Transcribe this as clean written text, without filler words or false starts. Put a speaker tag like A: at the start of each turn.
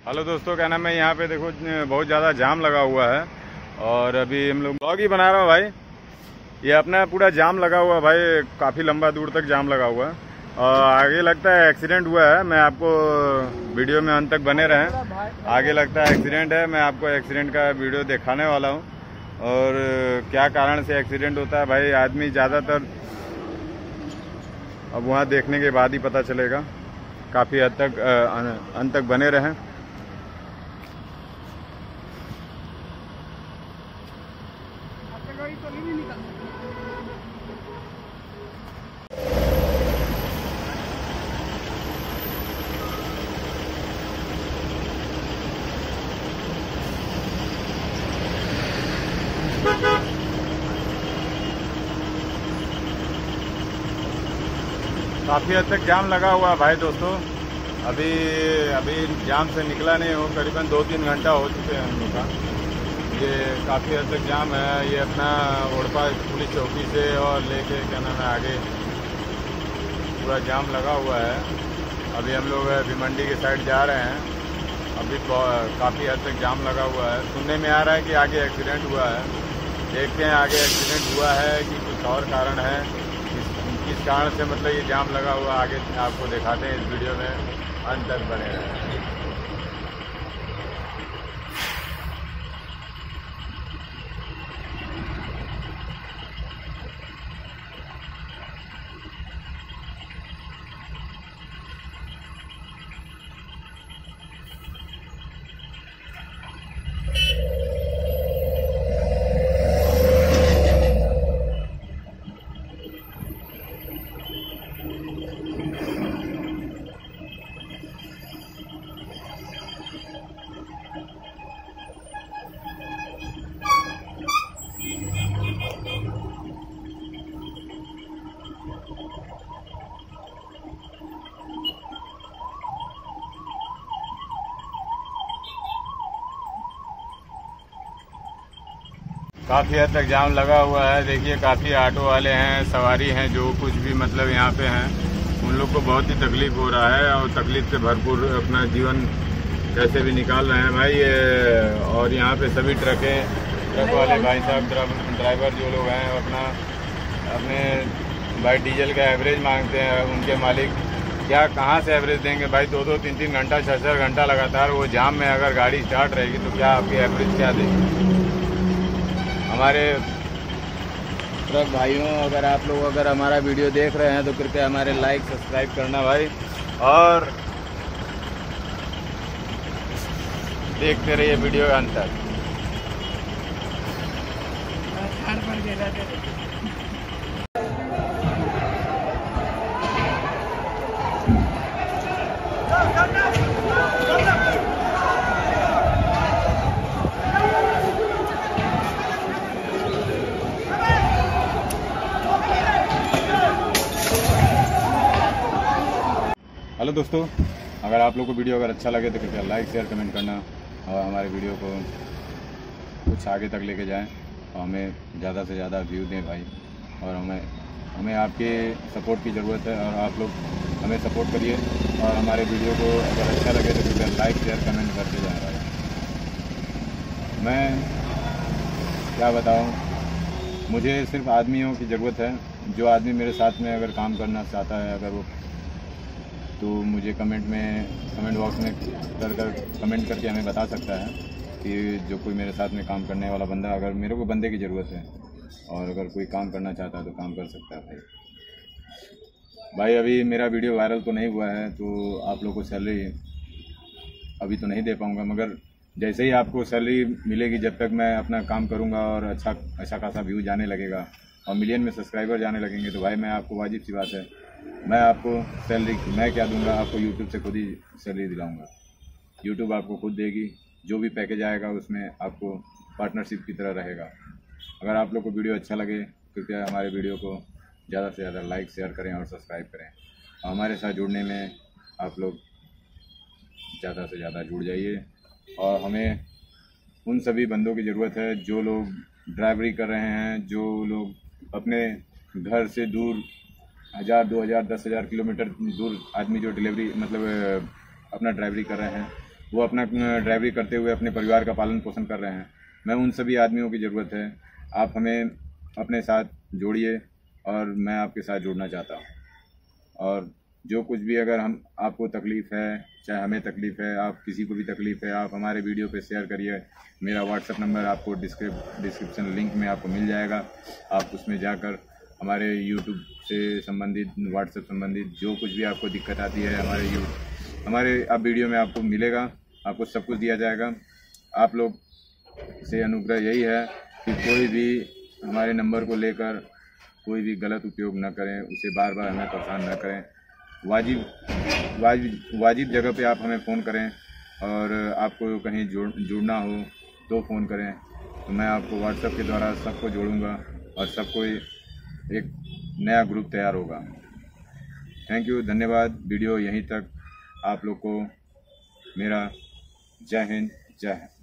A: Hello दोस्तों, क्या नाम है। यहाँ पे देखो बहुत ज़्यादा जाम लगा हुआ है और अभी हम लोग ब्लॉग ही बना रहा हूँ भाई। ये अपना पूरा जाम लगा हुआ है भाई, काफ़ी लंबा दूर तक जाम लगा हुआ है और आगे लगता है एक्सीडेंट हुआ है। मैं आपको वीडियो में अंत तक बने रहें। आगे लगता है एक्सीडेंट है, मैं आपको एक्सीडेंट का वीडियो दिखाने वाला हूँ और क्या कारण से एक्सीडेंट होता है भाई आदमी ज़्यादातर अब वहाँ देखने के बाद ही पता चलेगा। काफ़ी हद तक अंत तक बने रहें। काफ़ी हद तक जाम लगा हुआ है भाई दोस्तों। अभी जाम से निकला नहीं हूँ, करीबन 2-3 घंटा हो चुके हैं हम लोग का। ये काफ़ी हद तक जाम है। ये अपना ओड़पा पुलिस चौकी से और लेके क्या नाम है आगे पूरा जाम लगा हुआ है। अभी हम लोग भिमंडी के साइड जा रहे हैं। अभी काफ़ी हद तक जाम लगा हुआ है। सुनने में आ रहा है कि आगे एक्सीडेंट हुआ है। देखते हैं आगे एक्सीडेंट हुआ है कि कुछ और कारण है, किस कारण से मतलब ये जाम लगा हुआ। आगे आपको दिखाते हैं इस वीडियो में, अंत तक बने रहें। काफ़ी हद तक जाम लगा हुआ है। देखिए काफ़ी ऑटो वाले हैं, सवारी हैं, जो कुछ भी मतलब यहाँ पे हैं, उन लोग को बहुत ही तकलीफ हो रहा है और तकलीफ से भरपूर अपना जीवन कैसे भी निकाल रहे हैं भाई। और यहाँ पे सभी ट्रक वाले भाई साहब, ड्राइवर जो लोग हैं अपने भाई डीजल का एवरेज मांगते हैं। उनके मालिक क्या कहाँ से एवरेज देंगे भाई। 2-2, 3-3 घंटा, 6-6 घंटा लगातार वो जाम में अगर गाड़ी स्टार्ट रहेगी तो क्या आपकी एवरेज क्या देगी। हमारे ट्रक भाइयों, अगर हमारा वीडियो देख रहे हैं तो कृपया हमारे लाइक सब्सक्राइब करना भाई और देखते रहिए वीडियो अंत तक। हेलो दोस्तों, अगर आप लोग को वीडियो अगर अच्छा लगे तो कृपया लाइक शेयर कमेंट करना और हमारे वीडियो को कुछ आगे तक लेके जाएं और हमें ज़्यादा से ज़्यादा व्यू दें भाई। और हमें आपके सपोर्ट की ज़रूरत है और आप लोग हमें सपोर्ट करिए और हमारे वीडियो को अगर अच्छा लगे तो कृपया लाइक शेयर कमेंट करते जाएँ भाई। मैं क्या बताऊँ, मुझे सिर्फ आदमियों की ज़रूरत है। जो आदमी मेरे साथ में अगर काम करना चाहता है, अगर वो तो मुझे कमेंट बॉक्स में कमेंट करके हमें बता सकता है कि जो कोई मेरे साथ में काम करने वाला बंदा, अगर मेरे को बंदे की ज़रूरत है और अगर कोई काम करना चाहता है तो काम कर सकता है भाई। अभी मेरा वीडियो वायरल तो नहीं हुआ है तो आप लोग को सैलरी अभी तो नहीं दे पाऊँगा, मगर जैसे ही आपको सैलरी मिलेगी, जब तक मैं अपना काम करूँगा और अच्छा खासा व्यू जाने लगेगा और मिलियन में सब्सक्राइबर जाने लगेंगे तो भाई मैं आपको, वाजिब सी बात है, मैं आपको सैलरी मैं क्या दूंगा, आपको यूट्यूब से खुद ही सैलरी दिलाऊंगा। यूट्यूब आपको खुद देगी, जो भी पैकेज आएगा उसमें आपको पार्टनरशिप की तरह रहेगा। अगर आप लोग को वीडियो अच्छा लगे कृपया हमारे वीडियो को ज़्यादा से ज़्यादा लाइक शेयर करें और सब्सक्राइब करें। हमारे साथ जुड़ने में आप लोग ज़्यादा से ज़्यादा जुड़ जाइए। और हमें उन सभी बंदों की ज़रूरत है जो लोग ड्राइवरी कर रहे हैं, जो लोग अपने घर से दूर 1000, 2000, 10,000 किलोमीटर दूर आदमी जो डिलीवरी मतलब अपना ड्राइवरी कर रहे हैं, वो अपना ड्राइवरी करते हुए अपने परिवार का पालन पोषण कर रहे हैं। मैं उन सभी आदमियों की ज़रूरत है। आप हमें अपने साथ जोड़िए और मैं आपके साथ जुड़ना चाहता हूँ। और जो कुछ भी अगर हम आपको तकलीफ़ है, चाहे हमें तकलीफ़ है, आप किसी को भी तकलीफ़ है, आप हमारे वीडियो पे शेयर करिए। मेरा व्हाट्सएप नंबर आपको डिस्क्रिप्शन लिंक में आपको मिल जाएगा। आप उसमें जाकर हमारे यूट्यूब से संबंधित, व्हाट्सएप संबंधित जो कुछ भी आपको दिक्कत आती है हमारे आप वीडियो में आपको मिलेगा, आपको सब कुछ दिया जाएगा। आप लोग से अनुग्रह यही है कि कोई भी हमारे नंबर को लेकर कोई भी गलत उपयोग न करें, उसे बार बार हमें परेशान न करें। वाजिब जगह पे आप हमें फ़ोन करें और आपको कहीं जुड़ना हो तो फ़ोन करें, तो मैं आपको व्हाट्सएप के द्वारा सबको जोड़ूंगा और सबको एक नया ग्रुप तैयार होगा। थैंक यू, धन्यवाद। वीडियो यहीं तक। आप लोग को मेरा जय हिंद, जय